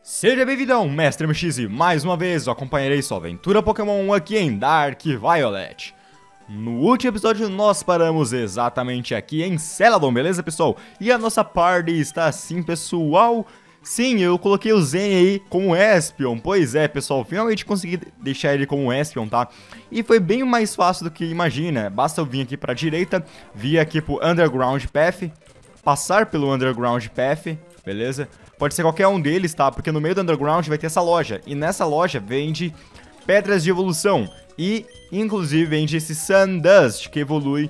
Seja bem-vindo ao Mestre MX e mais uma vez eu acompanharei sua aventura Pokémon aqui em Dark Violet. No último episódio nós paramos exatamente aqui em Celadon, beleza pessoal? E a nossa party está assim, pessoal. Sim, eu coloquei o Zen aí como Espion, pois é pessoal, finalmente consegui deixar ele como Espion, tá? E foi bem mais fácil do que imagina, basta eu vir aqui pra direita, vir aqui pro Underground Path, passar pelo Underground Path, beleza? Pode ser qualquer um deles, tá? Porque no meio do Underground vai ter essa loja. E nessa loja vende pedras de evolução. E, inclusive, vende esse Sundust, que evolui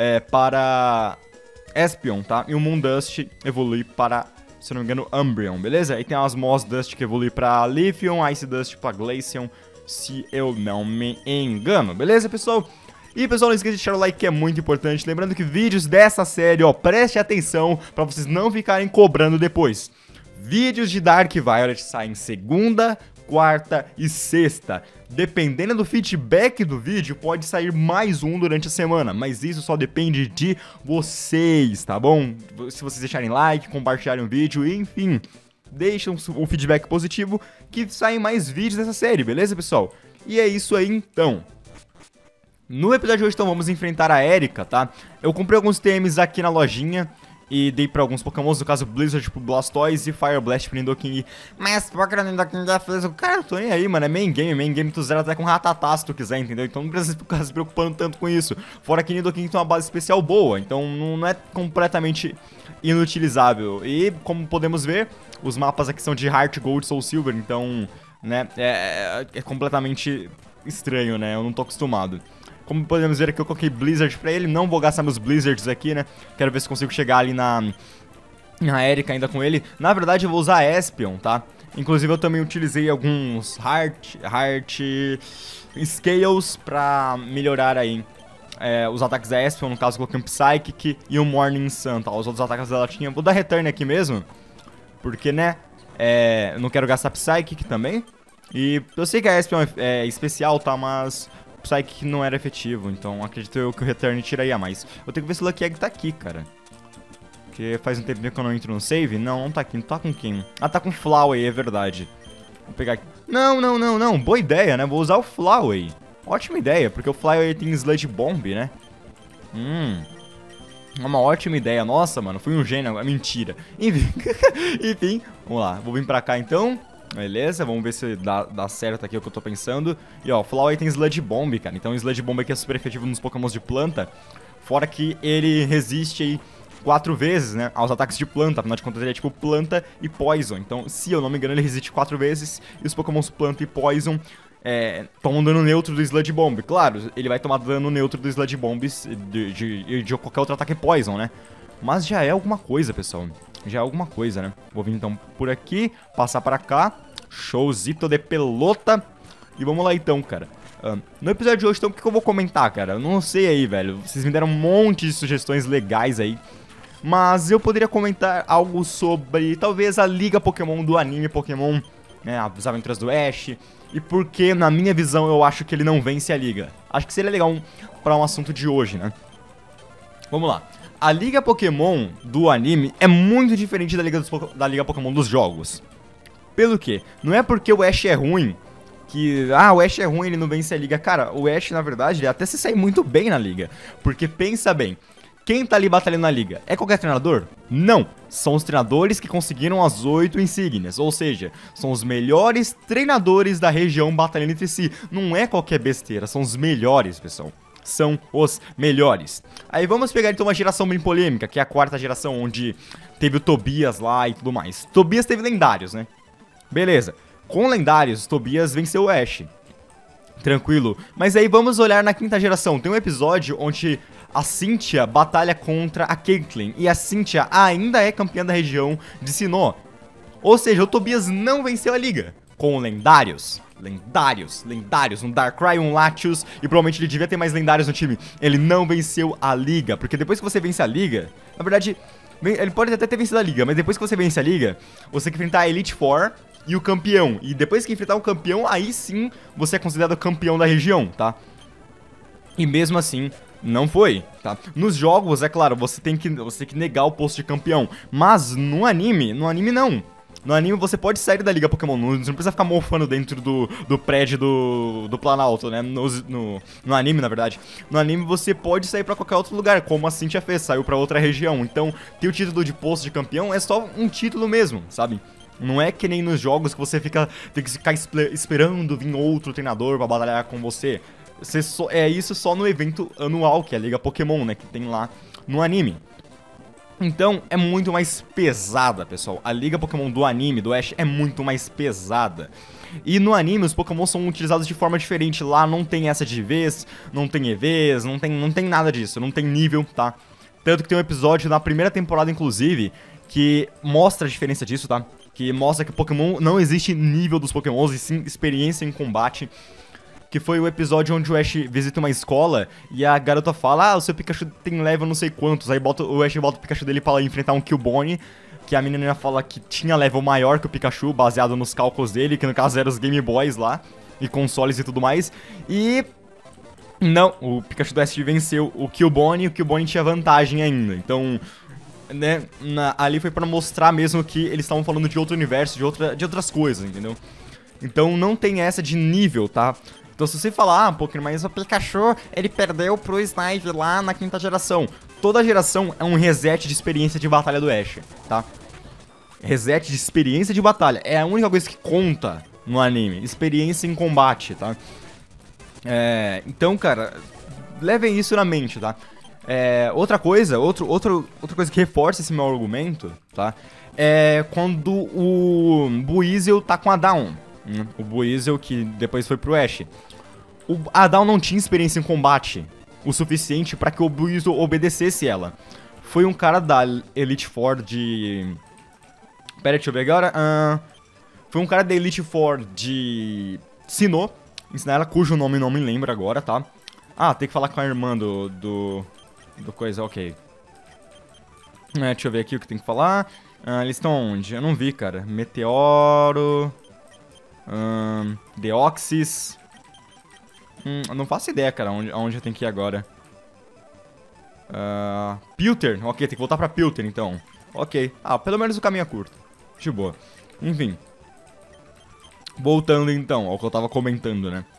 para Espion, tá? E o Moondust evolui para, se não me engano, Umbreon, beleza? Aí tem as Moss Dust que evolui para Leafeon, Ice Dust para Glaceon, se eu não me engano. Beleza, pessoal? E, pessoal, não esqueça de deixar o like, que é muito importante. Lembrando que vídeos dessa série, ó, preste atenção para vocês não ficarem cobrando depois. Vídeos de Dark Violet saem segunda, quarta e sexta. Dependendo do feedback do vídeo, pode sair mais um durante a semana, mas isso só depende de vocês, tá bom? Se vocês deixarem like, compartilharem o vídeo, enfim, deixem um feedback positivo que saem mais vídeos dessa série, beleza, pessoal? E é isso aí, então. No episódio de hoje, então, vamos enfrentar a Erika, tá? Eu comprei alguns TMs aqui na lojinha e dei pra alguns pokémons, no caso Blizzard pro Blastoise e Fire Blast pro Nidoking. Mas Pokémon Nidoking já fez o cara, eu tô nem aí, mano, é main game tu zera até com Rattata se tu quiser, entendeu? Então não precisa ficar se preocupando tanto com isso. Fora que Nidoking tem uma base especial boa, então não é completamente inutilizável. E como podemos ver, os mapas aqui são de Heart, Gold, Soul Silver, então, né, é completamente estranho, né, eu não tô acostumado. Como podemos ver aqui, eu coloquei Blizzard pra ele. Não vou gastar meus Blizzards aqui, né? Quero ver se consigo chegar ali na Erika ainda com ele. Na verdade, eu vou usar Espion, tá? Inclusive, eu também utilizei alguns Heart Scales pra melhorar aí os ataques da Espion. No caso, eu coloquei um Psychic e um Morning Sun, tá? Os outros ataques dela tinha. Vou dar Return aqui mesmo. Porque, né? Eu não quero gastar Psychic também. E eu sei que a Espion é especial, tá? Mas Psychic não era efetivo, então acredito eu que o Return tiraria mais. Eu tenho que ver se o Lucky Egg tá aqui, cara. Porque faz um tempo que eu não entro no save. Não tá aqui, não tá com quem? Ah, tá com Flowey, é verdade. Vou pegar aqui. Não, boa ideia, né? Vou usar o Flowey. Ótima ideia, porque o Flowey tem Sludge Bomb, né? Uma ótima ideia. Nossa, mano, fui um gênio agora. Mentira. Enfim, vamos lá. Vou vir pra cá, então. Beleza, vamos ver se dá certo aqui o que eu tô pensando. E ó, o Flowey tem Sludge Bomb, cara. Então o Sludge Bomb aqui é super efetivo nos pokémons de planta. Fora que ele resiste aí 4 vezes, né, aos ataques de planta. Afinal de contas ele é tipo planta e poison. Então, se eu não me engano, ele resiste 4 vezes. E os pokémons planta e poison tomam dano neutro do Sludge Bomb. Claro, ele vai tomar dano neutro do Sludge Bomb de qualquer outro ataque poison, né. Mas já é alguma coisa, pessoal. Já é alguma coisa, né? Vou vir então por aqui, passar pra cá. Showzito de pelota. E vamos lá então, cara. No episódio de hoje, então, o que eu vou comentar, cara? Eu não sei aí, velho. Vocês me deram um monte de sugestões legais aí. Mas eu poderia comentar algo sobre, talvez, a Liga Pokémon do anime Pokémon, né? As aventuras do Ash. E porque, na minha visão, eu acho que ele não vence a Liga. Acho que seria legal pra um assunto de hoje, né? Vamos lá. A Liga Pokémon do anime é muito diferente da Liga Pokémon dos jogos. Pelo quê? Não é porque o Ash é ruim que... Ah, o Ash é ruim, ele não vence a Liga. Cara, o Ash, na verdade, ele até se sai muito bem na Liga. Porque, pensa bem, quem tá ali batalhando na Liga? É qualquer treinador? Não! São os treinadores que conseguiram as 8 insígnias. Ou seja, são os melhores treinadores da região batalhando entre si. Não é qualquer besteira, são os melhores, pessoal. São os melhores. Aí vamos pegar então uma geração bem polêmica, que é a 4ª geração, onde teve o Tobias lá e tudo mais. Tobias teve lendários, né? Beleza. Com lendários, Tobias venceu o Ash. Tranquilo. Mas aí vamos olhar na 5ª geração. Tem um episódio onde a Cynthia batalha contra a Caitlyn. E a Cynthia ainda é campeã da região de Sinnoh. Ou seja, o Tobias não venceu a liga. Com lendários. Um Darkrai, um Latios, e provavelmente ele devia ter mais lendários no time. Ele não venceu a liga, porque depois que você vence a liga, na verdade, ele pode até ter vencido a liga, mas depois que você vence a liga, você tem que enfrentar a Elite Four e o campeão. E depois que enfrentar o campeão, aí sim você é considerado campeão da região, tá? E mesmo assim, não foi, tá? Nos jogos, é claro, você tem que negar o posto de campeão, mas no anime não. No anime você pode sair da Liga Pokémon, você não precisa ficar mofando dentro do prédio do Planalto, né? No anime, na verdade. No anime você pode sair pra qualquer outro lugar, como a Cynthia fez, saiu pra outra região. Então, ter o título de posto de campeão é só um título mesmo, sabe? Não é que nem nos jogos que você tem que ficar esperando vir outro treinador pra batalhar com você. É isso só no evento anual, que é a Liga Pokémon, né? Que tem lá no anime. Então, é muito mais pesada, pessoal. A Liga Pokémon do anime, do Ash, é muito mais pesada. E no anime, os Pokémon são utilizados de forma diferente. Lá não tem essa de Vs, não tem EVs, não tem nada disso. Não tem nível, tá? Tanto que tem um episódio na primeira temporada, inclusive, que mostra a diferença disso, tá? Que mostra que Pokémon não existe nível dos Pokémons, e sim experiência em combate. Que foi o episódio onde o Ash visita uma escola e a garota fala: o seu Pikachu tem level não sei quantos. Aí o Ash bota o Pikachu dele pra enfrentar um Cubone, que a menina fala que tinha level maior que o Pikachu, baseado nos cálculos dele, que no caso eram os Game Boys lá, e consoles e tudo mais. E não, o Pikachu do Ash venceu o Cubone, e o Cubone tinha vantagem ainda. Então, né, ali foi pra mostrar mesmo que eles estavam falando de outro universo, de outras coisas, entendeu? Então não tem essa de nível, tá? Então se você falar, Pokémon, mas o Pikachu, ele perdeu pro Snipe lá na 5ª geração. Toda geração é um reset de experiência de batalha do Ash, tá? Reset de experiência de batalha. É a única coisa que conta no anime. Experiência em combate, tá? Então, cara, levem isso na mente, tá? Outra coisa que reforça esse meu argumento, tá? É quando o Buizel tá com a Dawn. O Buizel, que depois foi pro Ash. A Dawn não tinha experiência em combate o suficiente pra que o Buizel obedecesse ela. Foi um cara da Elite Four de... Pera aí, deixa eu ver agora. Foi um cara da Elite Four de Sinnoh, ensinar ela, cujo nome não me lembro agora, tá? Tem que falar com a irmã do coisa, ok. Deixa eu ver aqui o que tem que falar. Eles estão onde? Eu não vi, cara. Meteoro... Deoxys. Não faço ideia, cara, aonde eu tenho que ir agora. Pilter. Ok, tem que voltar pra Pilter, então. Ok. Pelo menos o caminho é curto. De boa. Enfim. Voltando, então, ao que eu tava comentando, né?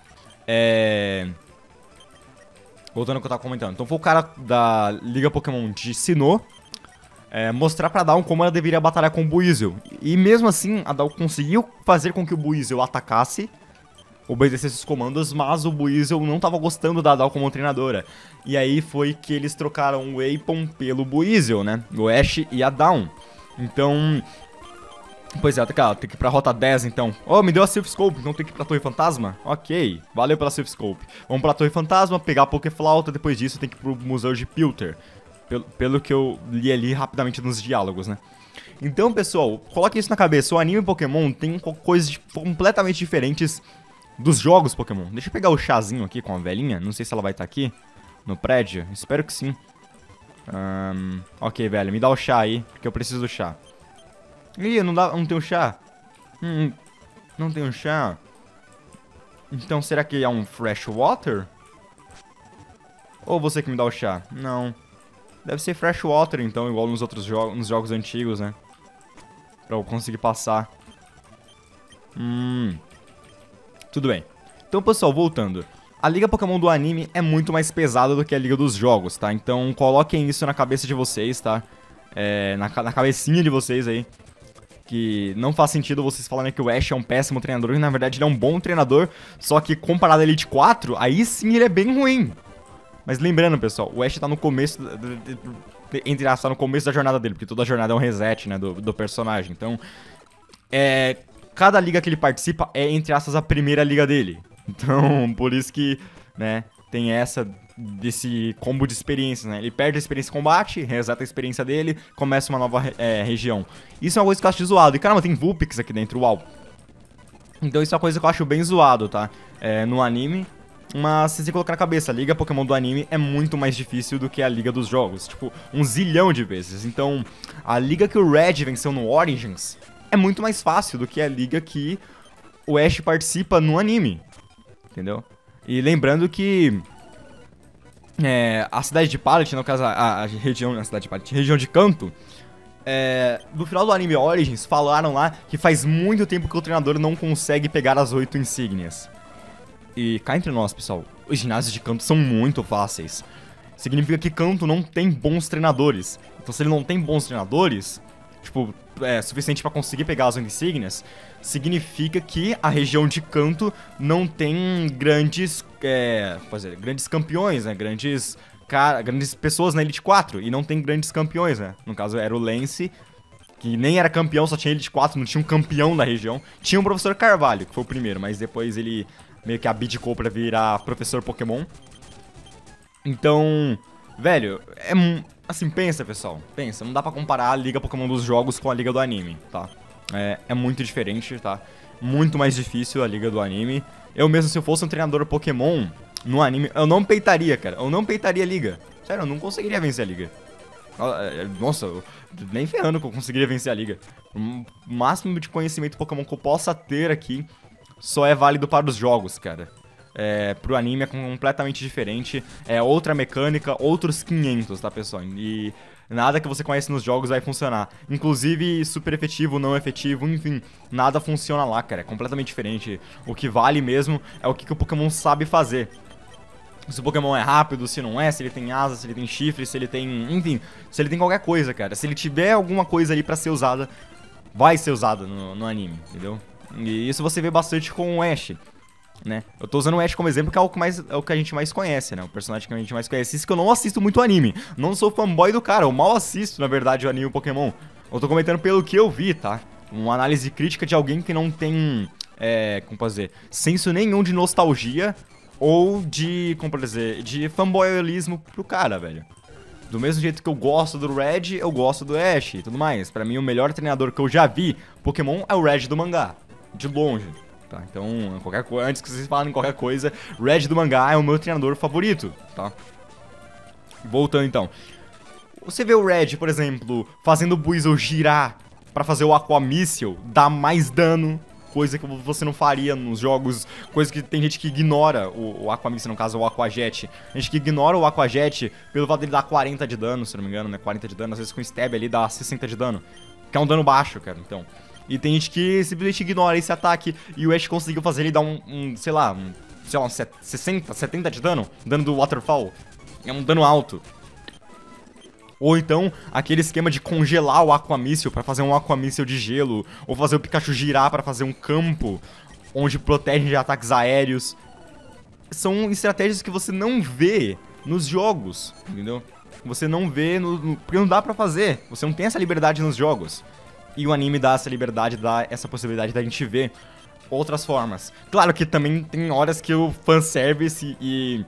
Voltando ao que eu tava comentando. Então foi o cara da Liga Pokémon de Sinnoh mostrar pra Dawn como ela deveria batalhar com o Buizel. E mesmo assim, a Dawn conseguiu fazer com que o Buizel atacasse, obedecesse os comandos, mas o Buizel não tava gostando da Dawn como treinadora. E aí foi que eles trocaram o Aipom pelo Buizel, né? O Ash e a Dawn. Então... Pois é, tem que ir pra rota 10, então. Me deu a Silph Scope, então tem que ir pra Torre Fantasma? Ok, valeu pela Silph Scope. Vamos pra Torre Fantasma, pegar a Pokéflauta, depois disso tem que ir pro Museu de Pilter. Pelo que eu li ali rapidamente nos diálogos, né? Então, pessoal, coloque isso na cabeça. O anime Pokémon tem coisas completamente diferentes dos jogos Pokémon. Deixa eu pegar o chazinho aqui com a velhinha. Não sei se ela vai estar aqui no prédio. Espero que sim. Ok, velho, me dá o chá aí, porque eu preciso do chá. Ih, não tem um chá? Não tem um chá? Então, será que é um fresh water? Ou você que me dá o chá? Não. Deve ser fresh water, então, igual nos outros nos jogos antigos, né? Pra eu conseguir passar. Tudo bem. Então, pessoal, voltando. A Liga Pokémon do anime é muito mais pesada do que a Liga dos jogos, tá? Então, coloquem isso na cabeça de vocês, tá? Na cabecinha de vocês aí. Que não faz sentido vocês falarem que o Ash é um péssimo treinador, e na verdade ele é um bom treinador, só que comparado à Elite 4, aí sim ele é bem ruim. Mas lembrando, pessoal, o Ash tá no começo, entre aspas, tá no começo da jornada dele, porque toda jornada é um reset, né, do personagem. Então, cada liga que ele participa é, entre aspas, a primeira liga dele. Então, por isso que, né, tem desse combo de experiências, né? Ele perde a experiência em combate, reseta a experiência dele, começa uma nova região. Isso é uma coisa que eu acho zoado. E caramba, tem Vulpix aqui dentro, uau. Então isso é uma coisa que eu acho bem zoado, tá? No anime. Mas se você colocar na cabeça, a Liga Pokémon do anime é muito mais difícil do que a Liga dos jogos. Tipo, 1 zilhão de vezes. Então, a liga que o Red venceu no Origins é muito mais fácil do que a liga que o Ash participa no anime. Entendeu? E lembrando que... a cidade de Pallet, no caso a região, a cidade de Pallet, região de Kanto, No final do anime Origins, falaram lá que faz muito tempo que o treinador não consegue pegar as 8 insígnias. E cá entre nós, pessoal, os ginásios de Kanto são muito fáceis. Significa que Kanto não tem bons treinadores. Então se ele não tem bons treinadores, tipo, suficiente pra conseguir pegar as 8 insígnias, significa que a região de Kanto não tem grandes campeões, né? Grandes pessoas na Elite 4, e não tem grandes campeões, né? No caso era o Lance, que nem era campeão, só tinha Elite 4, não tinha um campeão da região. Tinha o Professor Carvalho, que foi o primeiro, mas depois ele meio que abdicou pra virar Professor Pokémon. Então, velho, assim, pensa, pessoal, pensa, não dá pra comparar a Liga Pokémon dos jogos com a Liga do anime, tá? É muito diferente, tá? Muito mais difícil a Liga do anime. Eu mesmo, se eu fosse um treinador Pokémon no anime, eu não peitaria, cara. Eu não peitaria a Liga. Sério, eu não conseguiria vencer a Liga. Nossa, nem ferrando que eu conseguiria vencer a Liga. O máximo de conhecimento Pokémon que eu possa ter aqui só é válido para os jogos, cara. Pro anime é completamente diferente. É outra mecânica, outros 500, tá, pessoal? E nada que você conhece nos jogos vai funcionar. Inclusive, super efetivo, não efetivo, enfim, nada funciona lá, cara. É completamente diferente. O que vale mesmo é o que o Pokémon sabe fazer. Se o Pokémon é rápido, se não é, se ele tem asas, se ele tem chifre, se ele tem... Enfim, se ele tem qualquer coisa, cara. Se ele tiver alguma coisa ali pra ser usada, vai ser usada no anime, entendeu? E isso você vê bastante com o Ash, né? Eu tô usando o Ash como exemplo, que é o que a gente mais conhece, né? O personagem que a gente mais conhece. Isso que eu não assisto muito anime. Não sou fanboy do cara, eu mal assisto, na verdade, o anime Pokémon. Eu tô comentando pelo que eu vi, tá? Uma análise crítica de alguém que não tem, como posso dizer, senso nenhum de nostalgia ou de, como posso dizer, de fanboyismo pro cara, velho. Do mesmo jeito que eu gosto do Red, eu gosto do Ash e tudo mais. Pra mim, o melhor treinador que eu já vi Pokémon é o Red do mangá. De longe. Tá, então, antes que vocês falem qualquer coisa, Red do mangá é o meu treinador favorito, tá? Voltando então. Você vê o Red, por exemplo, fazendo o Buizel girar pra fazer o Aqua Missile, dá mais dano, coisa que você não faria nos jogos, coisa que tem gente que ignora o Aqua Missile, no caso o Aqua Jet. Gente que ignora o Aqua Jet pelo fato dele dar 40 de dano, se não me engano, né? 40 de dano, às vezes com Stab ali dá 60 de dano, que é um dano baixo, cara, então... E tem gente que simplesmente ignora esse ataque. E o Ash conseguiu fazer ele dar sei lá, uns 60, 70 de dano. Dano do Waterfall. É um dano alto. Ou então, aquele esquema de congelar o Aqua Missile pra fazer um Aqua Missile de gelo. Ou fazer o Pikachu girar pra fazer um campo onde protege de ataques aéreos. São estratégias que você não vê nos jogos, entendeu? Você não vê, porque não dá pra fazer. Você não tem essa liberdade nos jogos. E o anime dá essa liberdade, dá essa possibilidade da gente ver outras formas. Claro que também tem horas que o fanservice e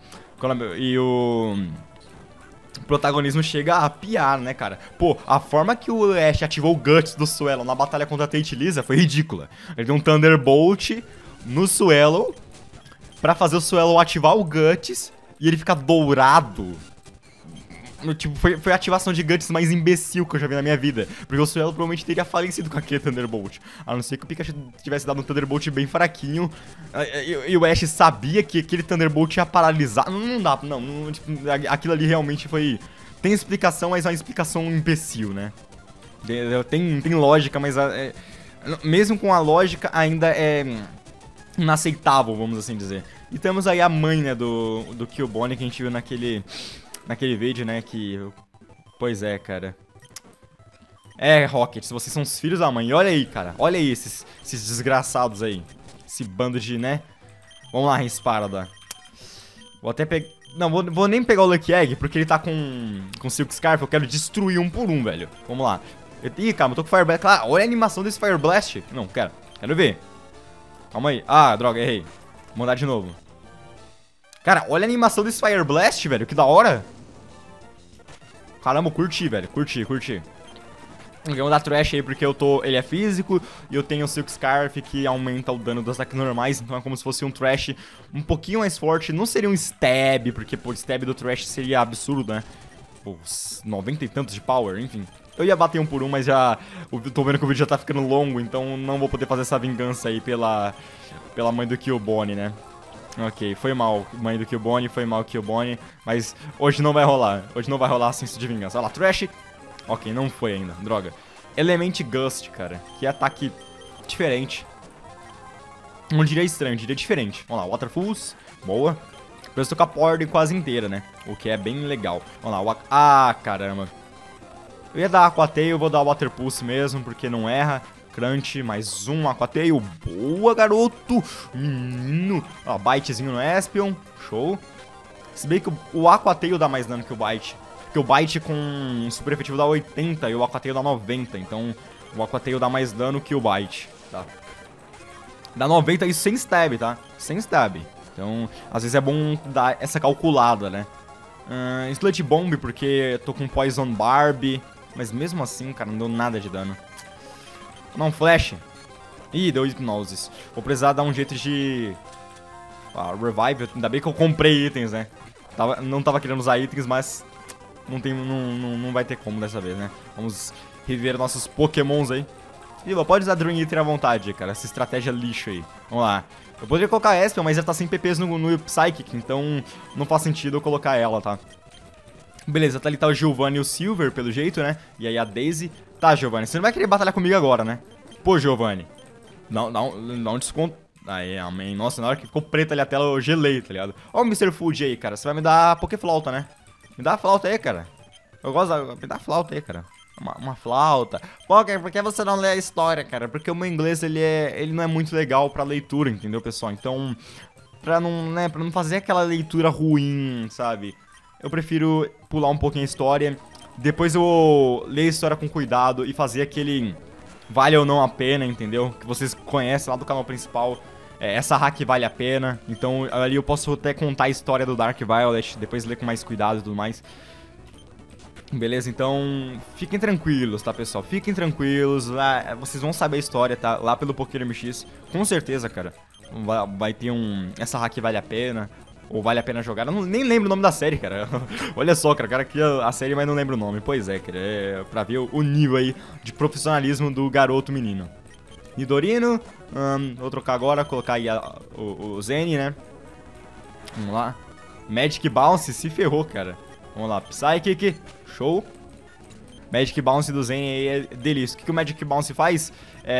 o protagonismo chega a piar, né, cara? Pô, a forma que o Ash ativou o Guts do Swellow na batalha contra a Tate Lisa foi ridícula. Ele deu um Thunderbolt no Swellow pra fazer o Swellow ativar o Guts e ele ficar dourado. Tipo, foi a ativação de Guts mais imbecil que eu já vi na minha vida. Porque o Swellow provavelmente teria falecido com aquele Thunderbolt. A não ser que o Pikachu tivesse dado um Thunderbolt bem fraquinho. E o Ash sabia que aquele Thunderbolt ia paralisar. Não dá, não tipo, aquilo ali realmente foi... Tem explicação, mas é uma explicação imbecil, né? Tem lógica, mas... mesmo com a lógica, ainda é inaceitável, vamos assim dizer. E temos aí a mãe, né, do Cubone, que a gente viu naquele vídeo, né, que... Pois é, cara. Rocket, vocês são os filhos da mãe. Olha aí, cara. Olha aí esses desgraçados aí. Esse bando de, né? Vamos lá, Risparada. Vou até pegar... Não, vou nem pegar o Lucky Egg, porque ele tá com Silk Scarf. Eu quero destruir um por um, velho. Vamos lá. Ih, cara, eu tô com Fire Blast. Claro, olha a animação desse Fire Blast. Não, quero ver. Calma aí. Ah, droga, errei. Vou mandar de novo. Cara, olha a animação desse Fire Blast, velho. Que da hora. Caramba, eu curti, velho. Curti. Eu vou dar Trash aí porque ele é físico e eu tenho o Silk Scarf que aumenta o dano dos ataques normais. Então é como se fosse um Trash um pouquinho mais forte. Não seria um Stab, porque pô, o Stab do Trash seria absurdo, né? Pô, 90 e tantos de power, enfim. Eu ia bater um por um, mas já... Tô vendo que o vídeo já tá ficando longo, então não vou poder fazer essa vingança aí pela mãe do Cubone, né? Ok, foi mal, mãe do Cubone, foi mal Cubone, mas hoje não vai rolar. Hoje não vai rolar senso de vingança. Olha lá, Trash. Ok, não foi ainda, droga. Element Gust, cara, que ataque diferente. Não diria estranho, diria diferente. Vamos lá, Waterfalls, boa. Preciso tocar a Power quase inteira, né? O que é bem legal. Vamos lá, ah, caramba. Eu ia dar Aqua Tail, vou dar Water Pulse mesmo, porque não erra. Crunch, mais um Aqua Tail. Boa, garoto. Menino. Ó, Bitezinho no Espion. Show. Se bem que o Aqua Tail dá mais dano que o Bite. Porque o Bite com super efetivo dá 80 e o Aqua Tail dá 90. Então o Aqua Tail dá mais dano que o Bite. Tá. Dá 90 isso sem stab, tá? Sem stab. Então, às vezes é bom dar essa calculada, né? Slut Bomb, porque tô com Poison Barb. Mas mesmo assim, cara, não deu nada de dano. Não, Flash. Ih, deu Hipnosis. Vou precisar dar um jeito de... Revive. Ainda bem que eu comprei itens, né? Não tava querendo usar itens, mas... Não vai ter como dessa vez, né? Vamos reviver nossos pokémons aí. Ih, pode usar Dream Eater à vontade, cara. Essa estratégia lixo aí. Vamos lá. Eu poderia colocar a Espion, mas ela tá sem PPs no Psychic, então não faz sentido eu colocar ela, tá? Beleza, tá ali tá o Giovanni e o Silver, pelo jeito, né? E aí a Daisy. Tá, Giovanni, você não vai querer batalhar comigo agora, né? Pô, Giovanni. Dá um desconto. Aí, amém. Nossa, na hora que ficou preta ali a tela, eu gelei, tá ligado? Ó o Mr. Food aí, cara. Você vai me dar Pokéflauta, né? Me dá a flauta aí, cara. Eu gosto da... Me dá a flauta aí, cara. Uma flauta. Pô, por que você não lê a história, cara? Porque o meu inglês, ele não é muito legal pra leitura, entendeu, pessoal? Então, pra não fazer aquela leitura ruim, sabe? Eu prefiro pular um pouquinho a história. Depois eu ler a história com cuidado e fazer aquele vale ou não a pena, entendeu? Que vocês conhecem lá do canal principal. Essa hack vale a pena. Então, ali eu posso até contar a história do Dark Violet, depois ler com mais cuidado e tudo mais. Beleza, então fiquem tranquilos, tá, pessoal? Fiquem tranquilos, lá, vocês vão saber a história, tá? Lá pelo Pokémon MX, com certeza, cara. Vai ter essa hack vale a pena, ou vale a pena jogar. Eu nem lembro o nome da série, cara. Olha só, cara, o cara cria a série, mas não lembra o nome. Pois é, cara, pra ver o nível aí de profissionalismo do garoto menino. Nidorino, vou trocar agora, colocar aí o Zen, né? Vamos lá. Magic Bounce se ferrou, cara. Vamos lá, Psychic, show. Magic Bounce do Zen aí é delícia. O que o Magic Bounce faz?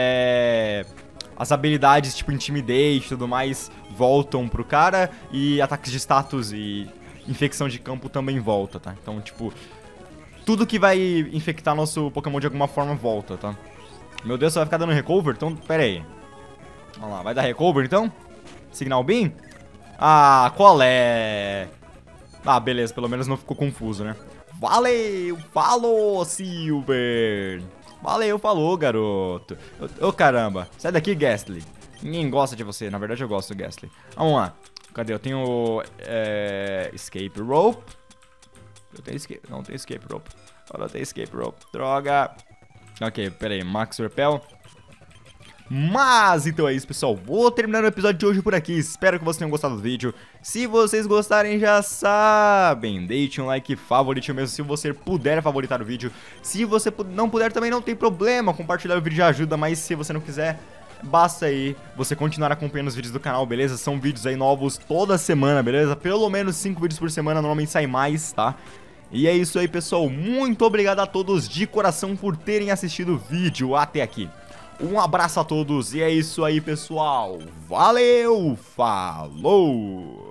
As habilidades tipo Intimidate e tudo mais voltam pro cara. E ataques de status e infecção de campo também volta, tá? Então, tipo, tudo que vai infectar nosso Pokémon de alguma forma volta, tá? Meu Deus, você vai ficar dando recover? Então, pera aí. Vamos lá, vai dar recover então? Signal Beam? Ah, qual é? Ah, beleza, pelo menos não ficou confuso, né? Valeu, falou, Silver. Valeu, falou, garoto. Ô, caramba, sai daqui, Gastly. Ninguém gosta de você, na verdade eu gosto do Gastly. Vamos lá, cadê? Eu tenho Escape Rope. Eu tenho Escape, não tenho Escape Rope. Agora eu tenho Escape Rope, droga. Ok, pera aí, Max Repel. Mas então é isso, pessoal, vou terminar o episódio de hoje por aqui, espero que vocês tenham gostado do vídeo. Se vocês gostarem, já sabem, deixe um like favorito mesmo se você puder favoritar o vídeo. Se você não puder também não tem problema, compartilhar o vídeo já ajuda, mas se você não quiser, basta aí você continuar acompanhando os vídeos do canal, beleza? São vídeos aí novos toda semana, beleza? Pelo menos 5 vídeos por semana, normalmente sai mais, tá? E é isso aí, pessoal, muito obrigado a todos de coração por terem assistido o vídeo até aqui. Um abraço a todos e é isso aí, pessoal. Valeu, falou!